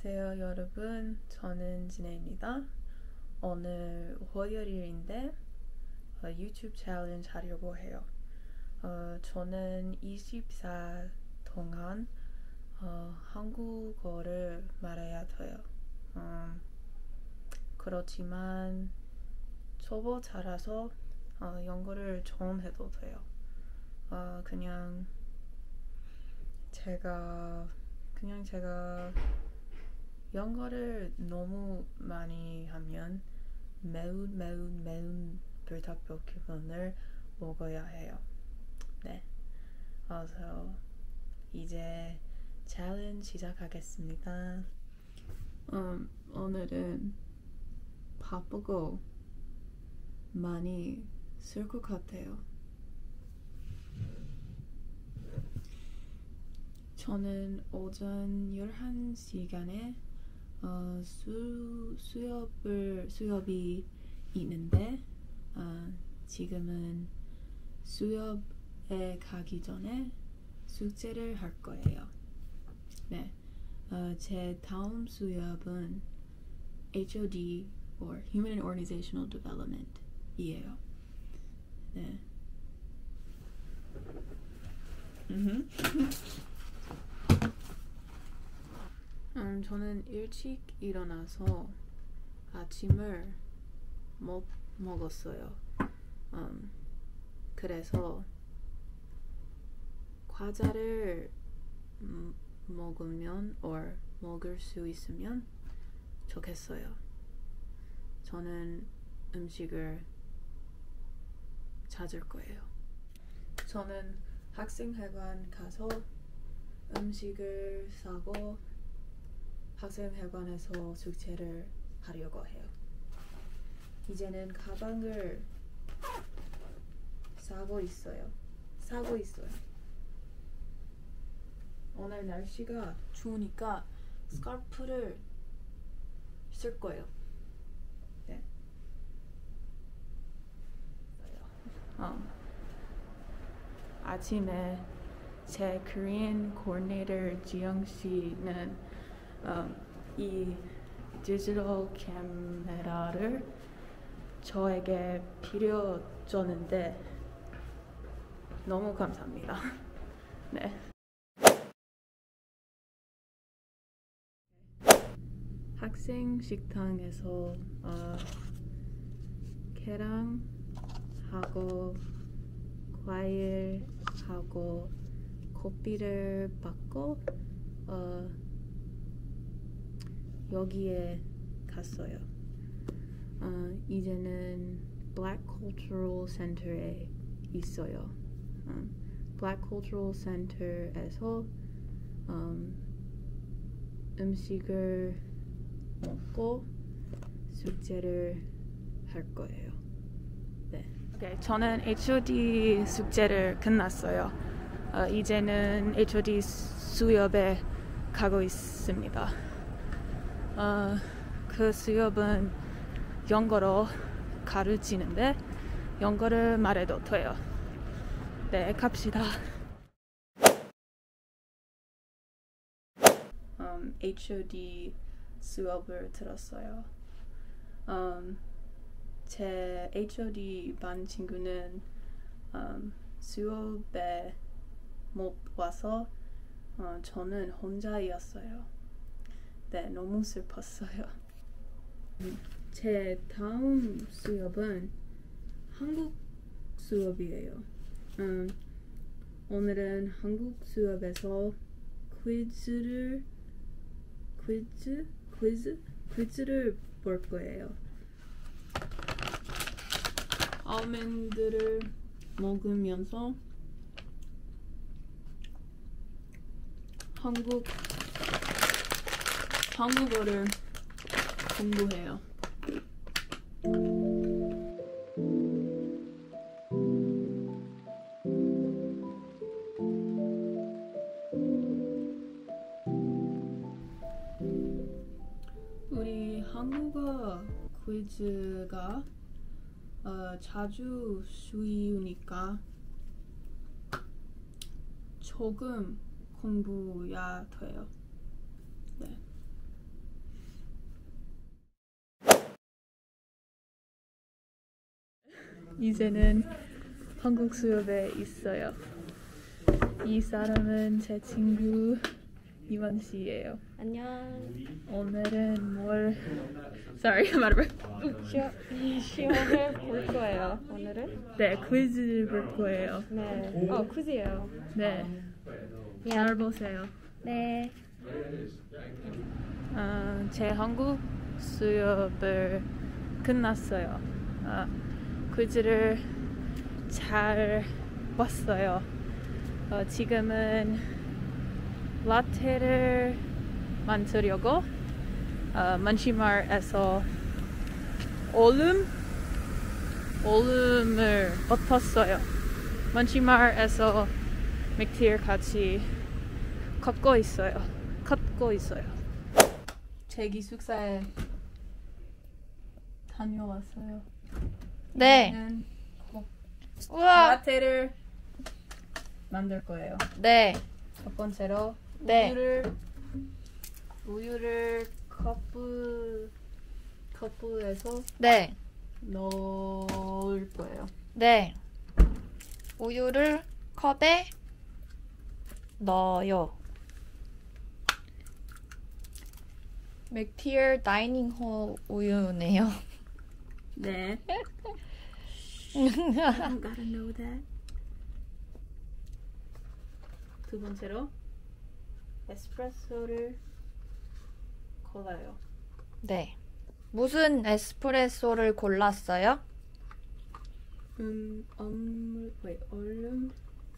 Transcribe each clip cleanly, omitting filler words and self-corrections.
안녕하세요 여러분, 저는 진혜입니다. 오늘 화요일인데 유튜브 챌린지 하려고 해요. 저는 24 동안 한국어를 말해야 돼요. 그렇지만 초보 잘라서 영어를 좀 해도 돼요. 그냥 제가 영어를 너무 많이 하면 매운 불닭볶음면을 먹어야 해요. 네, 그래서 이제 챌린지 시작하겠습니다. 오늘은 바쁘고 많이 쓸 것 같아요. 저는 오전 11시간에 수업이 있는데 지금은 수업에 가기 전에 숙제를 할 거예요. 네, 제 다음 수업은 HOD or Human and Organizational Development 이에요. 네. 저는 일찍 일어나서 아침을 못 먹었어요. 그래서 과자를 먹으면 or 먹을 수 있으면 좋겠어요. 저는 음식을 찾을 거예요. 저는 학생회관 가서 음식을 사고 학생회관에서 숙제를 하려고 해요. 이제는 가방을 사고 있어요. 오늘 날씨가 추우니까 스카프를 쓸 거예요. 네. 아침에 제 Korean coordinator 지영 씨는 이 디지털 카메라를 저에게 빌려 줬는데 너무 감사합니다. 네. 학생 식당에서 계란하고 과일하고 커피를 받고 여기에 갔어요. 이제는 Black Cultural Center에 있어요. Black Cultural Center에서 음식을 먹고 숙제를 할 거예요. 네. Okay, 저는 HOD 숙제를 끝났어요. 이제는 HOD 수업에 가고 있습니다. 그 수업은 영어로 가르치는데 영어를 말해도 돼요. 네, 갑시다. HOD 수업을 들었어요. 제 HOD 반 친구는 수업에 못 와서 저는 혼자였어요. 네, 너무 슬펐어요. 제 다음 수업은 한국 수업이에요. 오늘은 한국 수업에서 퀴즈를 볼 거예요. 아몬드를 먹으면서 한국어를 공부해요. 우리 한국어 퀴즈가 자주 쉬우니까 조금 공부해야 돼요. 네. 이제는 한국 수업에 있어요. 이 사람은 제 친구 이만 씨예요. 안녕. 오늘은 뭘? Sorry, I'm out of breath. 시험을 볼 거예요. 오늘은? 네, 퀴즈를 볼 거예요. 네. 퀴즈예요. 네, 잘 보세요. 네. 제 한국 수업을 끝났어요. 퀴즈를 잘 봤어요. 지금은 라떼를 만들려고 먼치마을에서 얼음을 엎었어요. 먼치마을에서 맥티를 같이 걷고 있어요. 제 기숙사에 다녀왔어요. 네. 우와. 라떼를 만들 거예요. 네. 첫 번째로 네. 우유를 커프에서 네. 넣을 거예요. 네. 우유를 컵에 넣어요. 맥티얼 다이닝홀 우유네요. 네. You don't gotta know that. 두 번째로 에스프레소를 골라요. 네. 무슨 에스프레소를 골랐어요? 얼음.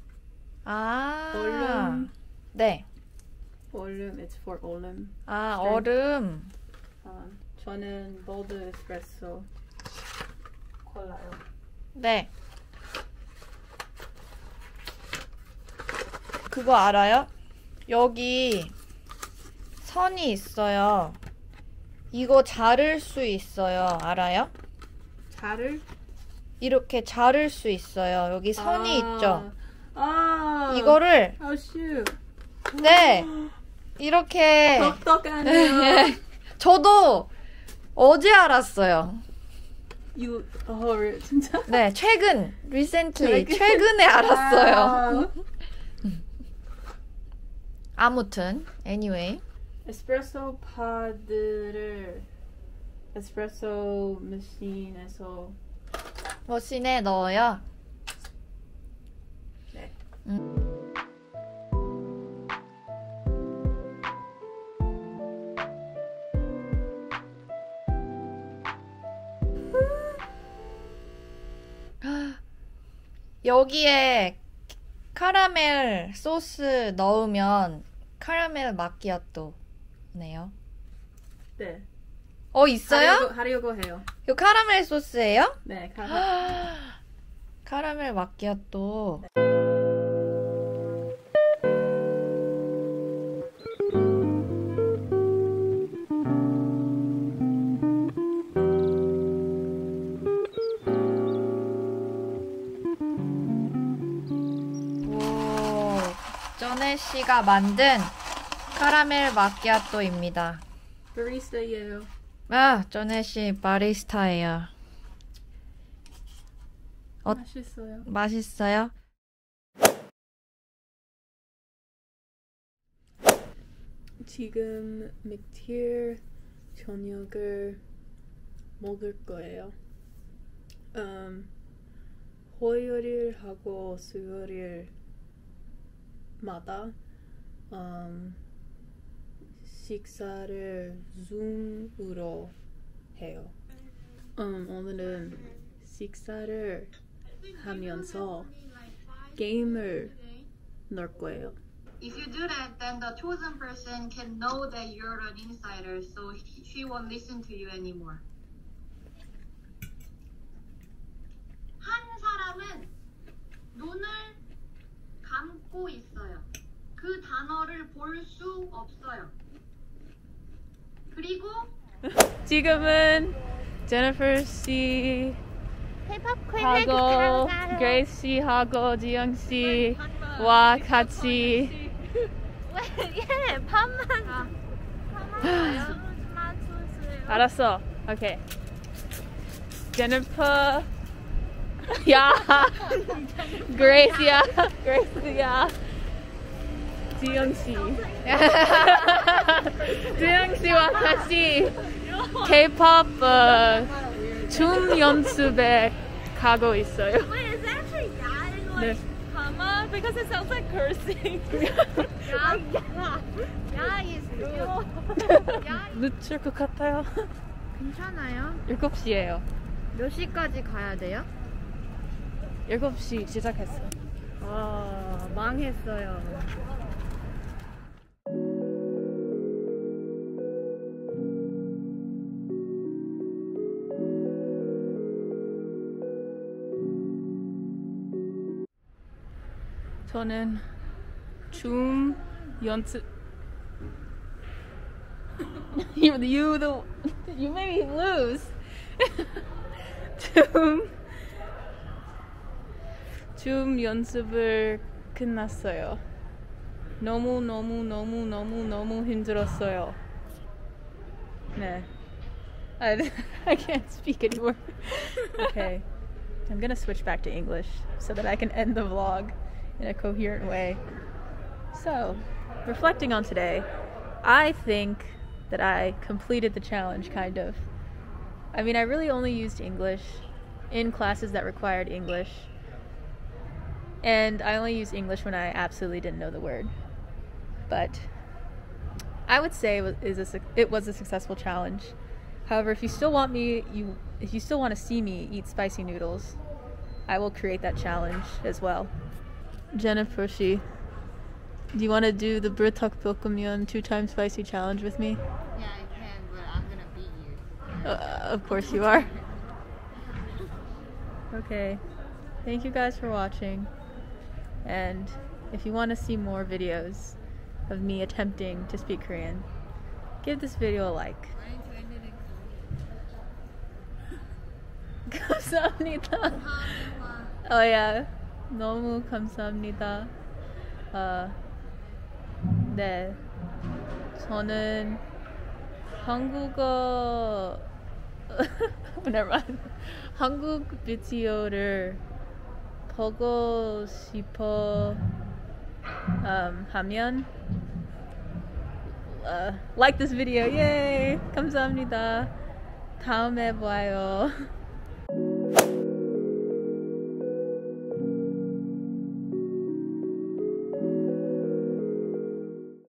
얼음. 네. 얼음, it's for 얼음. 얼음. 저는 몰드 에스프레소 골라요. 네. 그거 알아요? 여기 선이 있어요. 이거 자를 수 있어요. 알아요? 이렇게 자를 수 있어요. 여기 선이 있죠? 이거를 네. 이렇게 똑똑하네요. 저도 어제 알았어요. 진짜? 네, 최근에 알았어요. 아무튼 anyway. 에스프레소 파드를 에스프레소 머신에 넣어요. 네. 여기에 카라멜 소스 넣으면 카라멜 마키아토네요. 네. 있어요? 하려고 해요. 이거 카라멜 소스예요? 네, 카라멜 마키아토. 전혜 씨가 만든 카라멜 마키아토입니다. 바리스타예요. 전혜 씨 바리스타예요. 맛있어요. 맛있어요? 지금 맥티얼 저녁을 먹을 거예요. 화요일하고 수요일마다 식사를 줌으로 해요. 오늘은 식사를 하면서 게임을 넣을 거예요. If you do that, then the chosen person can know that you're an insider, so she won't listen to you anymore. 한 사람은 눈을 감고 있어요. 그 단어를 볼 수 없어요. 그리고 지금은 제니퍼 씨 하고 그레이스 씨 하고 지영 씨와 같이 판만 알았어. 오케이. 제니퍼 야, 그레이시야, 그레이시야. 지영 씨. 지영 씨와 같이 K-pop 춤 연습에 가고 있어요. Wait, is that actually that in like 네. comma? Because it sounds like cursing. 야, is 늦을 것 같아요. 괜찮아요. 7시예요. 몇 시까지 가야 돼요? 7시 시작했어. 아, 망했어요. 저는 춤 연습. you made me lose. 춤 연습을 끝났어요. 너무 힘들었어요. 네. I can't speak anymore. Okay. I'm gonna switch back to English so that I can end the vlog in a coherent way. So, reflecting on today, I think that I completed the challenge, kind of. I mean, I really only used English in classes that required English. And I only used English when I absolutely didn't know the word. But I would say it was a successful challenge. However, if you still want to see me eat spicy noodles, I will create that challenge as well. Jennifer, do you want to do the Burtok Bilkumyeon 2x spicy challenge with me? Yeah, I can, but I'm gonna beat you. Of course you are. Okay. Thank you guys for watching. And if you want to see more videos of me attempting to speak Korean, give this video a like. 감사합니다. Oh yeah. 너무 감사합니다. 네. 저는 한국어 never mind. 한국 비디오를 보고 싶어 하면 like this video. Yay! 감사합니다. 다음에 봐요.